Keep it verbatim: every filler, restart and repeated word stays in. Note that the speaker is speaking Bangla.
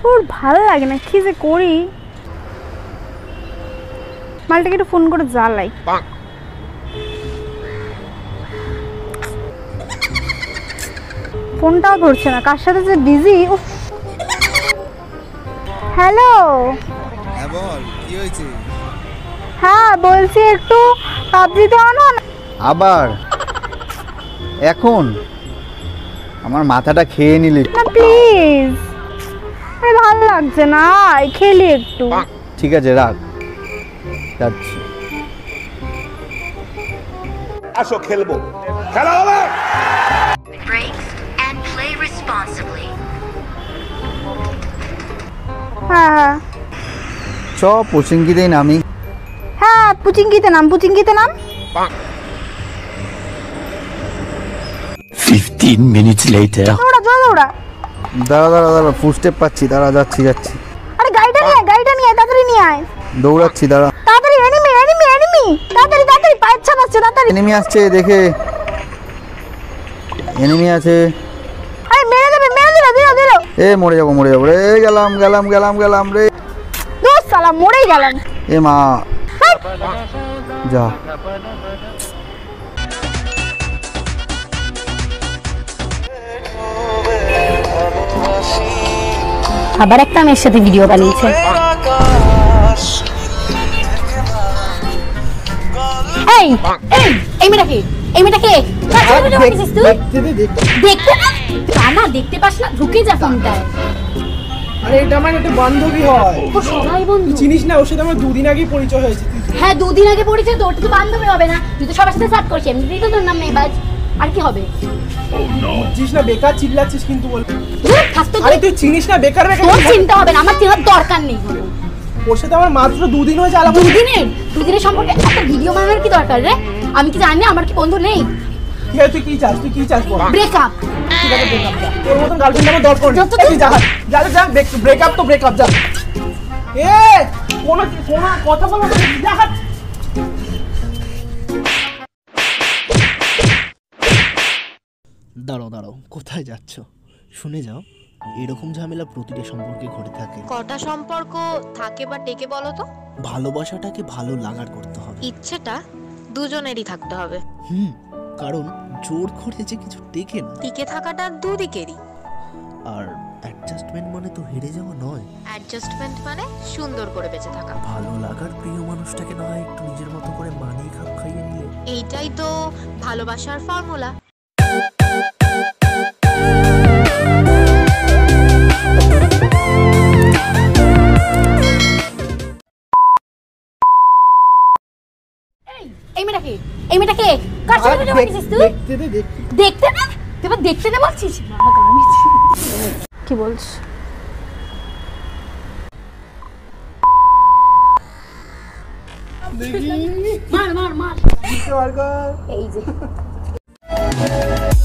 তোর ভালো লাগে না, কি যে করি। মালটাকে একটু ফোন করে জ্বালাই। ফোনটাও ধরছে না, কার সাথে যে বিজি। হ্যালো, হ্যাঁ বল, কি হয়েছে? হ্যাঁ বলছি একটু পাবজি দাও না। আবার এখন আমার মাথাটা খেয়ে নিলি না প্লিজ, আরে ভালো লাগছে না, খেলি একটু। ঠিক আছে রাখ, যাচ্ছি। আসো খেলবো, খেলা হবে। Breaks and play responsibly. হ্যাঁ হ্যাঁ চ পচিঙ্কিতেই নামি। হ্যাঁ পুচিঙ্কিতে নাম, পুচিঙ্কিতে নাম। fifteen minutes later. ওরা জল ওরা। দাঁড়া দাঁড়া দাঁড়া, ফুটস্টেপ পাচ্ছি, দাঁড়া যাচ্ছি যাচ্ছি। আরে গাড়িটা নিয়ে আয়, গাড়িটা নিয়ে আয়, তাড়াতাড়ি নিয়ে আয়। দৌড়াচ্ছি, দাঁড়া। তাড়াতাড়ি, এনিমি এনিমি এনিমি, তাড়াতাড়ি তাড়াতাড়ি, পায়ের ছাপ আসছে, তাড়াতাড়ি। এনিমি আসছে, দেখে এনিমি আছে। আরে মেরে দেবে, মেরে দিল দিল দিল। এ মরে যাবো মরে যাবো রে, গেলাম গেলাম গেলাম গেলাম রে। দোস্ত সালা মরেই গেলাম। এ মা যা। আবার একটা মেয়ের সাথে ভিডিও বানিয়েছে। এই এই এই মেয়েটা কে? এই মেয়েটা কে? কার ভিডিও বানিয়েছিস তুই? দেখতে না, কানা দেখতে পাস না, ঢুকে যা ফোনটায়। আরে এটা আমার একটা বান্ধবী হয়। ও সবাই বন্ধু। চিনিস না, ওর সাথে আমার দুদিন আগে পরিচয় হয়েছে। হ্যাঁ দুদিন আগে পরিচয়, তোর তো বান্ধবী হবে না, তুই তো সবার সাথে চাট করছিস, এমনিতেই তো তোর নাম মেবাজ, আর কি হবে? বুঝছিস না, বেকার চিল্লাচ্ছিস কিন্তু বল। আরে তুই চিনিস না, বেকার বেকার। তোর চিন্তা হবে না, আমার চেনার দরকার নেই। ওর সাথে আমার মাত্র দুদিন হয়েছে আলাপ। দুদিনের দুদিনের সম্পর্কে একটা ভিডিও বানানোর কি দরকার রে? আমি কি জানি আমার কি বন্ধু নেই? ঠিক আছে, তুই কি চাস? তুই কি চাস বল। ব্রেকআপ। ঠিক আছে ব্রেকআপ যা, তোর মতন গার্লফ্রেন্ড আমার দরকার নেই। তুই যা যা যা, ব্রেকআপ তো ব্রেকআপ যা। এ কোন কোন কথা বল না, যা। দাঁড়াও দাঁড়াও, কোথায় যাচ্ছ? শুনে যাও, এরকম ঝামেলা প্রতিটা সম্পর্কে ঘটে থাকে। কটা সম্পর্ক থাকে বা টেকে বলো তো? ভালোবাসাটাকে ভালো লাগার করতে হবে, ইচ্ছেটা দুজনেরই থাকতে হবে। হুম কারণ জোর করে যে কিছু টেকে না। টিকে থাকাটা দুদিকেরই। আর অ্যাডজাস্টমেন্ট মানে তো হেরে যাওয়া নয়। অ্যাডজাস্টমেন্ট মানে সুন্দর করে বেঁচে থাকা। ভালো লাগার প্রিয় মানুষটাকে না হয় একটু নিজের মতো করে মানিয়ে খাপ খাইয়ে নিলে। এইটাই তো ভালোবাসার ফর্মুলা। এই মেয়েটা কে? এই মেয়েটা কে? কার সাথে ভিডিও বানিয়েছিস তুই? দেখতে দে, দেখতে না, তুই আবার দেখতে দে বলছিস? কি বলছিস? দেখি মার মার মার, মার কর। এই যে